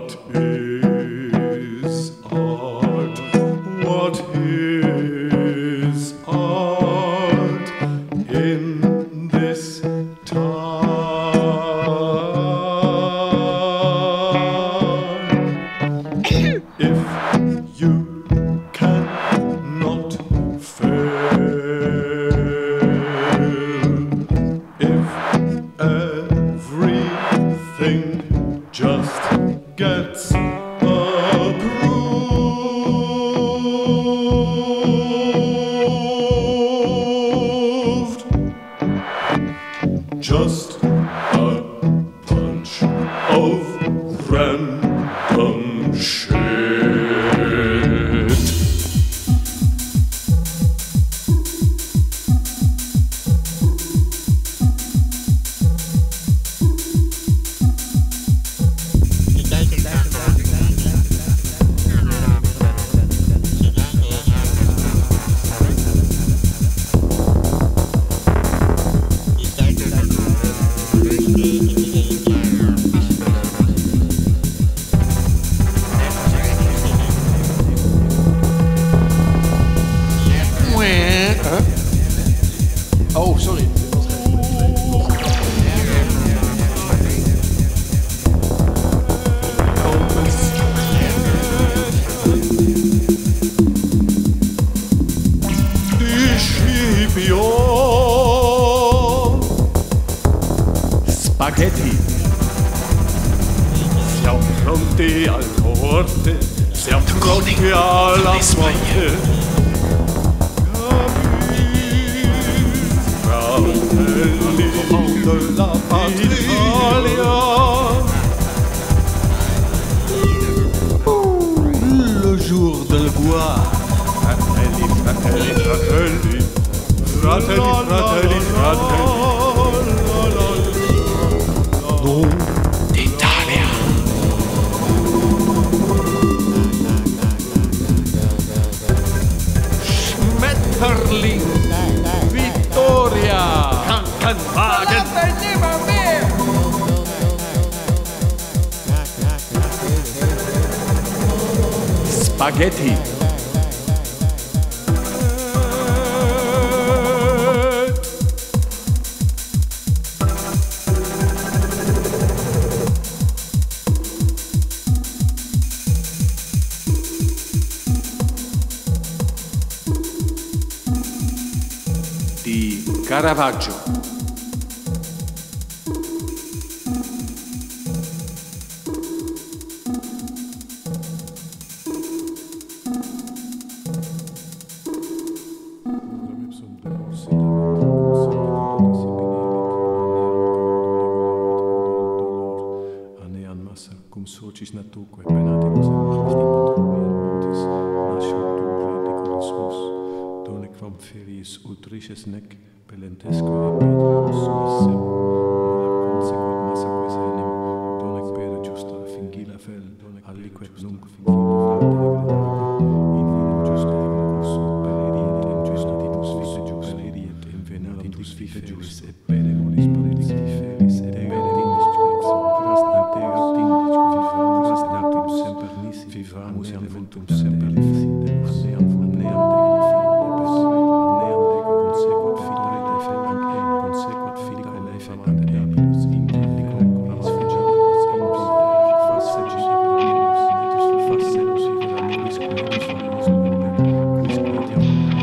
What is art? What is art in this time? If you cannot fail, if everything just gets approved, just a bunch of random shit. Oh, sorry. Spaghetti. Siamo pronti al morte, siamo pronti alla morte. Fratelli della Italia. Le jour del guerre. Fratelli, fratelli, fratelli. Fratelli, fratelli, fratelli. No. D'Italia. Schmetterling. Vittoria. Krankenwagen. Spaghetti. Di Caravaggio. Cum socis natuque penatimus et mortis nascio tu ridiculismus, done quam feliis ultrices nec pelentesque et petribus missem, nulla consequat massaque senem, done pere justa fingila fel, aliquet nunc fingila in vinum justa ignorus, peleriet in justatibus vite jus, peleriet in venatibus vite jus, et peremolis predicti felis, et peremolis predicti vivamus in ventum semper felicidus, neam consequat filiae defendam consequat filiae defendam debilus in deliquis fugiatus in facegis veranibus quidus quis quitiam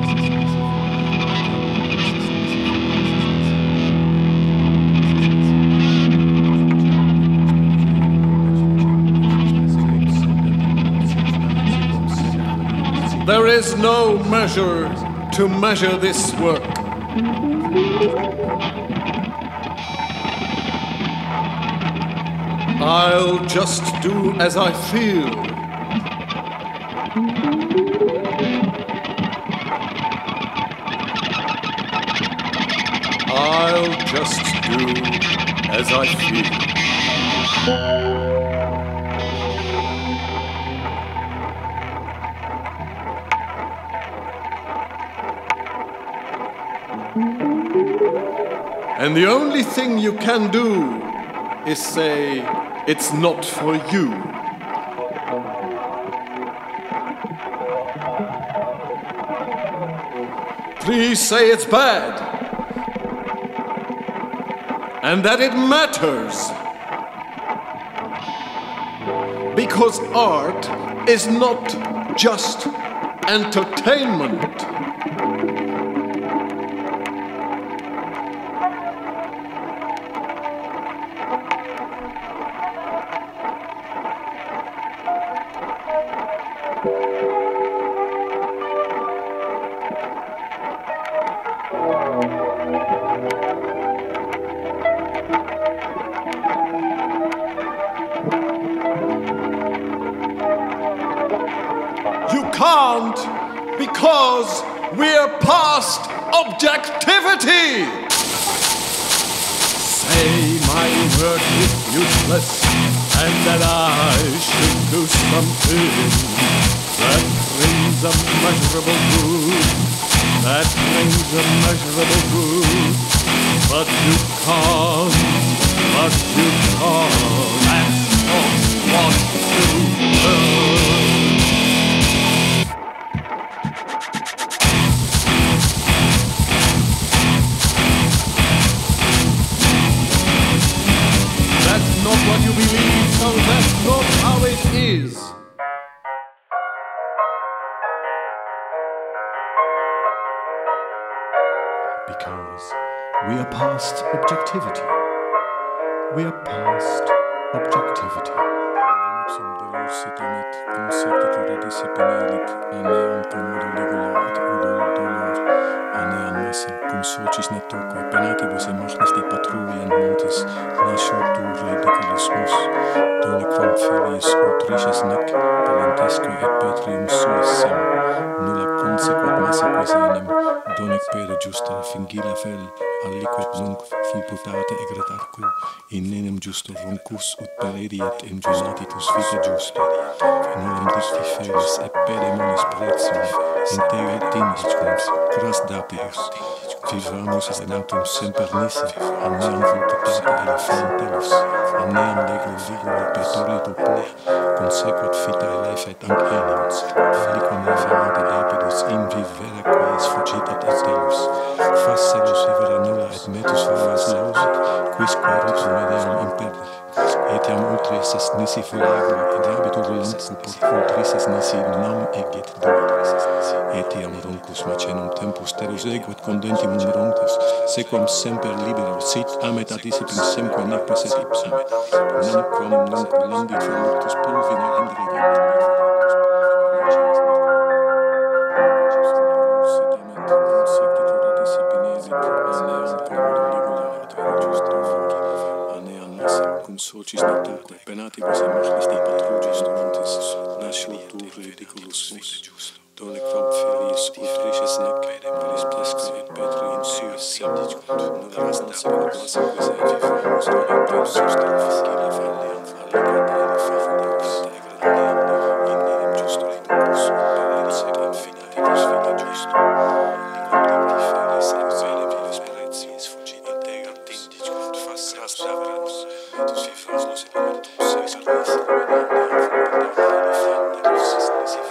There is no measure to measure this work. I'll just do as I feel. I'll just do as I feel. And the only thing you can do is say, it's not for you. Please say it's bad. And that it matters. Because art is not just entertainment. You can't, because we're past objectivity. Say my work is useless and that I should do something that brings a measurable good, that brings a measurable good. But you can't, that's not what you do. Not what you believe, so that's not how it is. Because we are past objectivity. We are past objectivity. Cum socis netoque penatibus et magnisti patruvian montis nascitur ridiculismus, doniquam feliis utrices nec pelentesque et petrium suis sem, nulla consequat massique senem, donec per justa fingila fel, aliquet nunc fulputate egretarque, in nenem justo roncus ut perediet in junatitus vitae justa, nullam dicti felis et pedemonis pretium, integer tiniscums, cras dapibus, vivamus enatum semper nisi, anneam vultutate elephantelus, anneam legum vigor petorito pur, consequat vitae lefet anc enim, aliquam lefamante dapidus in vivere quis fugitat et telus, fascelus vivere nulla et metus valas lausit, quisque rutum edeam imperit, etiam ultris nisi fulago, et habitur lampu por ultris nisi nam egit duit, etiam roncus macenum tempus terus eguet condentimum rontes, sequam semper libero sit amet adissipim semque nec posset ipsum, nunquam nunc landit voluptus pulvina indredit. Cum socis netoque penatibus et magnisti patrugiis montis nascitur ridiculismus, doniquam feliis utrices nec pelentesque et petrium suis sem, nulla consequat massique senem, donic per justa fingila felliam aliquet elephantelus, in nenem justo roncus perediit et infinitibus vitae justa, aliquam dicti felis et pedemonis pretiis fugit integer tindicum fascias davemus, metus vivamus enatum semper nisi, anneam vultutate elephantelus, nisi